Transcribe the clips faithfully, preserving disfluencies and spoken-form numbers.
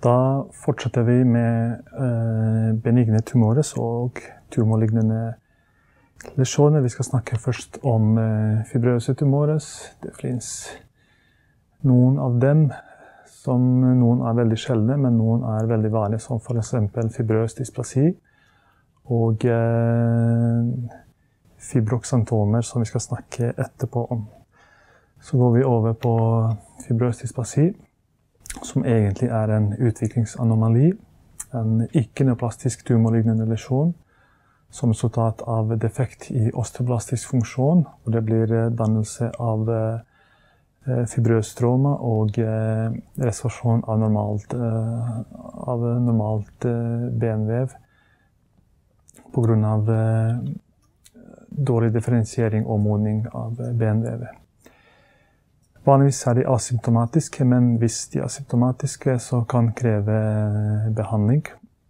Da fortsetter vi med eh, benigne tumores og tumorlignende lesjoner. Vi skal snakke først om eh, fibrøse tumores. Det finnes noen av dem, som noen er veldig sjeldne, men noen er veldig vanlige, som for eksempel fibrøs dysplasi og eh, fibroxantomer, som vi skal snakke etterpå om. Så går vi over på fibrøs dysplasi, som egentlig er en utviklingsanomali, en ikke-neoplastisk tumorlignende lesjon, som resultat av defekt i osteoblastisk funksjon, og det blir dannelse av eh, fibrøs stroma og eh, reservasjon av normalt, eh, av normalt eh, benvev på grunn av eh, dårlig differensiering og modning av benvevet. Vanligvis er de asymptomatiske, men hvis de er asymptomatiske, så kan kreve behandling.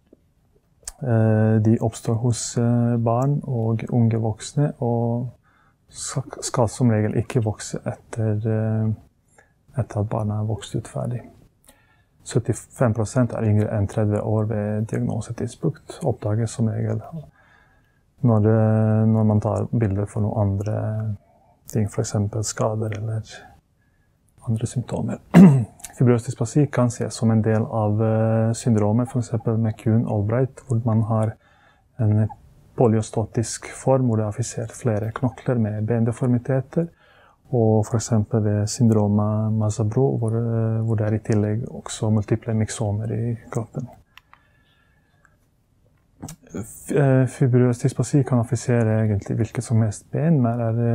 De oppstår hos barn og unge voksne, og skal som regel ikke vokse etter, etter at barna er vokst ut ferdig. syttifem prosent er yngre enn tretti år ved diagnosetidspunkt. Oppdages som regel når, når man tar bilder for noen andre ting, for eksempel skader eller andre symptomer. Fibrøs dysplasi kan ses som en del av syndromet, for eksempel med Kuhn-Albright, hvor man har en polyostotisk form, hvor det er affisert flere knokler med bendeformiteter, og for eksempel ved syndromet Mazabro, hvor, hvor det er i tillegg også multiple myksomer i kroppen. Fibrøs dysplasi kan affisere egentlig hvilket som helst ben, men er,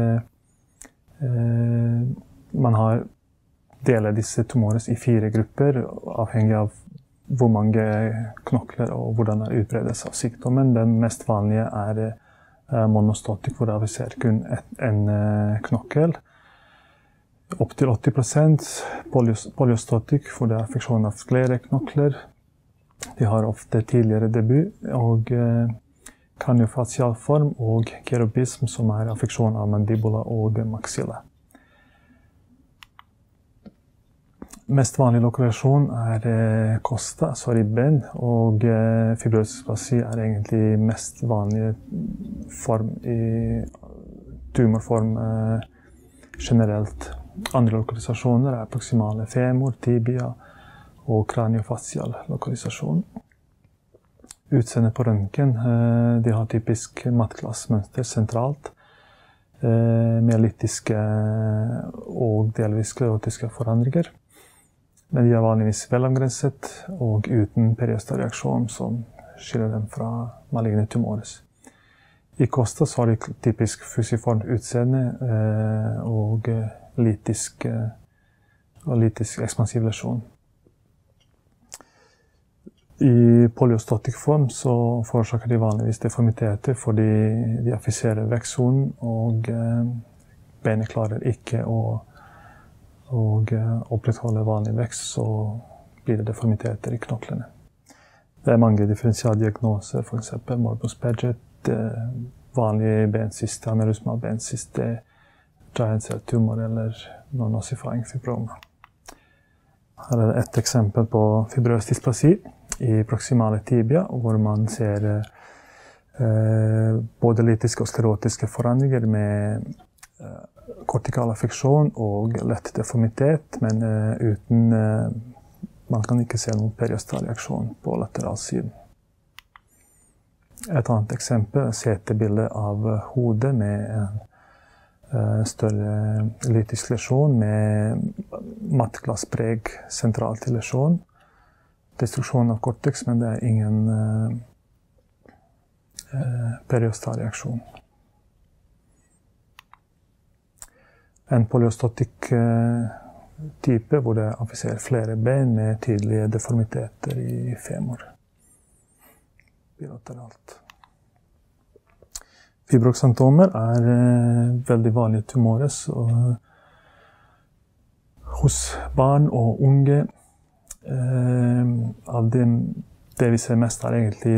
eh, man har deler disse tumores i fire grupper, avhengig av hvor mange knokler og hvordan det er utbredelse av sykdommen. Den mest vanlige er eh, monostotic, hvor det aviserer kun et, en eh, knokkel. Opp til åtti prosent polyostotic, hvor det er affeksjon av flere knokler. De har ofte tidligere debut, og eh, kraniofacial form og kerubism, som er affeksjon av mandibula og maxilla. Mest vanlig lokalisasjon er eh, kosta, altså ribben, og eh, fibrøs dysplasi er egentlig mest vanlige form i tumorform eh, generelt. Andre lokalisasjoner er proksimale femur, tibia og kraniofacial lokalisasjon. Utseendet på røntgen, eh, de har typisk mattglassmønster sentralt, eh, med elliptiske og delvis sklerotiske forandringer. Men de er vanligvis velavgrenset og uten periostalreaksjon, som skiller dem fra maligne tumores. I kosta så har de typisk fusiformt utseende eh, og litisk, og litisk ekspansiv lesjon. I polyostotic form så forårsaker de vanligvis deformiteter fordi de affiserer vekstsonen, og eh, benet klarer ikke å og opprettholde vanlig vekst, så blir det deformiteter i knoklene. Det er mange differensialdiagnoser, for eksempel morbus Paget, vanlig bensyste, aneurysmal bensyste, giant cell tumor eller non-ossifying fibroma. Her er et eksempel på fibrøs dysplasi i proksimale tibia, hvor man ser eh, både lytiske og sklerotiske forandringer med eh, kortikal affeksjon og lett deformitet, men uh, uten uh, man kan ikke se noen periostalreaksjon på lateralsiden. Et annet eksempel er C T-bildet av hodet med en uh, større lytisk lesjon med mattglasspreg sentralt i lesjon. Destruksjon av cortex, men det er ingen uh, uh, periostalreaksjon. En polyostotic type, hvor det affiserer flere ben med tydelige deformiteter i femur. Bilateralt. Fibroxantomer er veldig vanlige tumores og hos barn og unge. Av dem, det vi ser mest er egentlig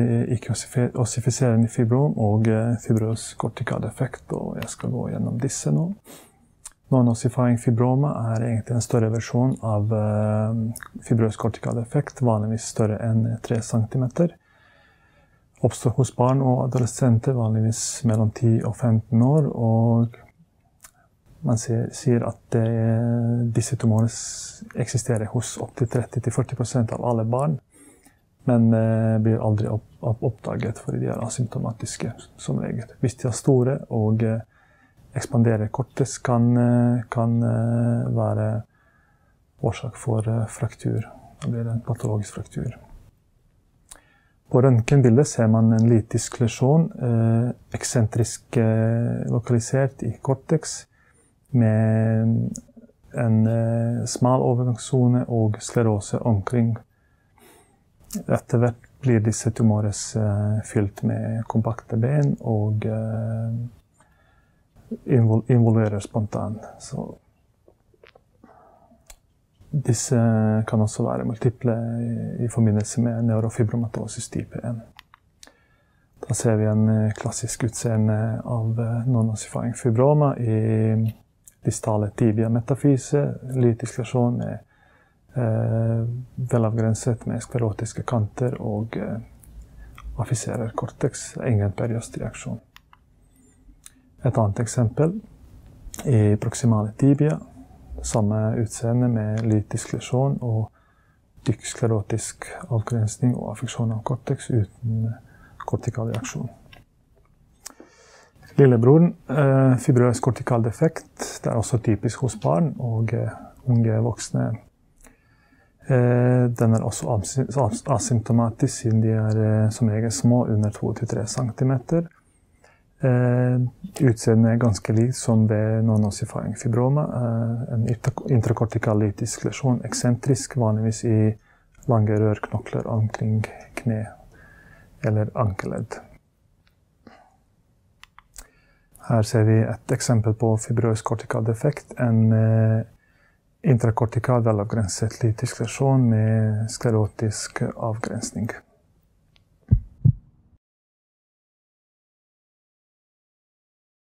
ikke-ossifiserende fibrom og fibrøs kortikal defekt, og jeg skal gå gjennom disse nå. Non-ossifying fibroma er egentlig en større versjon av fibrøs kortikal defekt, vanligvis større enn tre centimeter. Oppstår hos barn og adolescenter, vanligvis mellom ti og femten år, og man sier at det, disse tumorene eksisterer hos opptil tretti til førti prosent av alle barn, men blir aldri oppdaget fordi de er asymptomatiske som regel. Hvis de er store og ekspanderer kortest, kan, kan være årsak for fraktur. Det blir en patologisk fraktur. På røntgenbildet ser man en litisk lesjon, eh, eksentrisk eh, lokalisert i cortex, med en eh, smal overgangszone og sklerose omkring. Etter hvert blir disse tumores eh, fylt med kompakte ben og eh, involverer spontant. Så disse kan også være multiple i forbindelse med neurofibromatosis type en. Da ser vi en klassisk utseende av non-ossifying fibroma i distale tibia metafyse, lytisk lesjon med eh, velavgrenset med sklerotiske kanter og eh, affiserer cortex, ingen periostreaksjon. Et annet eksempel i proximale tibia, samme utseende med lytisk lesjon og dykksklerotisk avgrensning og affeksjon av cortex uten kortikal reaksjon. Lillebroren, eh, fibrøs kortikal defekt, det er også typisk hos barn og eh, unge voksne. Eh, den er også asymptomatisk siden de er eh, som regel små, under to til tre centimeter. Uh, Utseendet er ganske likt som ved non-ossifying fibroma. Uh, en intrakortikal lytisk lesjon, eksentrisk, vanligvis i lange rørknokler omkring kne eller ankeledd. Her ser vi et eksempel på fibrøs kortikal defekt, en uh, intrakortikal velavgrenset lytisk lesjon med sklerotisk avgrensning.